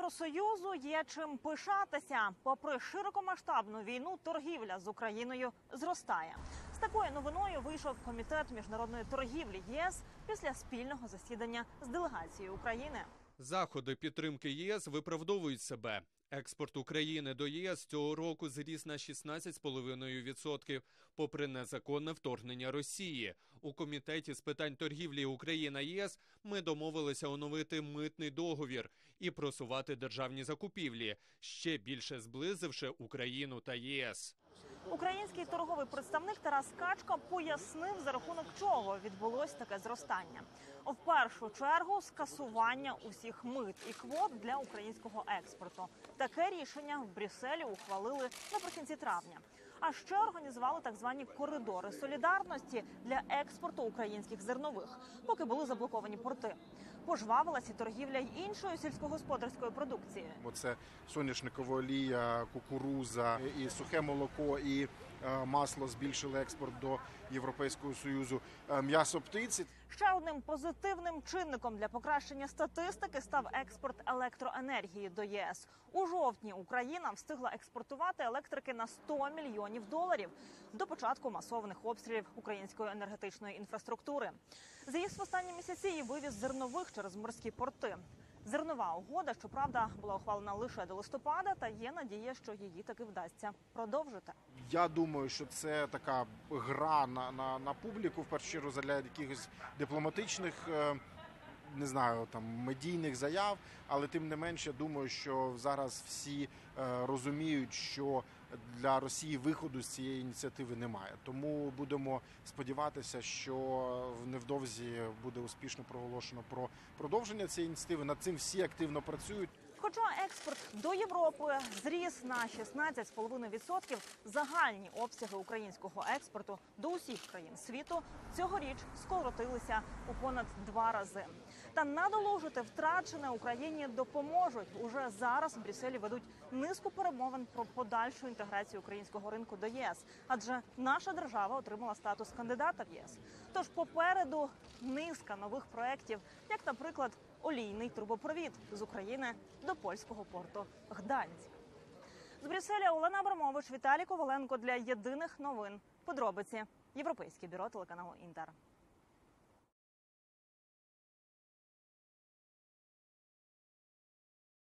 Євросоюзу є чим пишатися. Попри широкомасштабну війну, торгівля з Україною зростає. З такою новиною вийшов Комітет міжнародної торгівлі ЄС після спільного засідання з делегацією України. Заходи підтримки ЄС виправдовують себе. Експорт України до ЄС цього року зріс на 16,5%, попри незаконне вторгнення Росії. У Комітеті з питань торгівлі Україна-ЄС ми домовилися оновити митний договір і просувати державні закупівлі, ще більше зблизивши Україну та ЄС. Український торговий представник Тарас Качка пояснив, за рахунок чого відбулось таке зростання. В першу чергу скасування усіх мит і квот для українського експорту. Таке рішення в Брюсселі ухвалили наприкінці травня. А ще організували так звані коридори солідарності для експорту українських зернових, поки були заблоковані порти. Пожвавилася торгівля й іншою сільськогосподарською продукцією. Це соняшникова олія, кукуруза, і сухе молоко, і масло збільшили експорт до Європейського Союзу, м'ясо птиці. Ще одним позитивним чинником для покращення статистики став експорт електроенергії до ЄС. У жовтні Україна встигла експортувати електрики на $100 мільйонів до початку масованих обстрілів української енергетичної інфраструктури. ЗІС в останні місяці і вивіз зернових через морські порти. Зернова угода, щоправда, була ухвалена лише до листопада, та є надія, що її таки вдасться продовжити. Я думаю, що це така гра на публіку, в першу чергу, задля якихось дипломатичних, не знаю, там, медійних заяв, але тим не менше, думаю, що зараз всі розуміють, що для Росії виходу з цієї ініціативи немає. Тому будемо сподіватися, що невдовзі буде успішно проголошено про продовження цієї ініціативи. Над цим всі активно працюють. Хоча експорт до Європи зріс на 16,5%, загальні обсяги українського експорту до усіх країн світу цьогоріч скоротилися у понад 2 рази. Та надолужити втрачене Україні допоможуть. Уже зараз в Брюсселі ведуть низку перемовин про подальшу інтеграцію українського ринку до ЄС. Адже наша держава отримала статус кандидата в єС. Тож попереду низка нових проєктів, як, наприклад, олійний трубопровід з України до польського порту Гданськ. З Брюсселя Олена Абрамович, Віталій Коваленко для Єдиних новин. Подробиці. Європейське бюро телеканалу Інтер.